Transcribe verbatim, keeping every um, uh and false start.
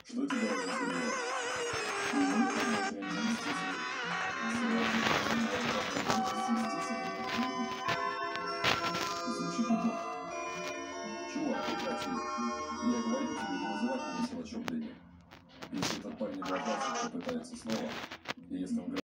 Что тебя разозлило? Ну, понятия не мститель. Звучит неплохо. Чувак, прекрати. Я говорю тебе не называть меня силачом Дэнни. Если этот парень обожался, то пытается снова.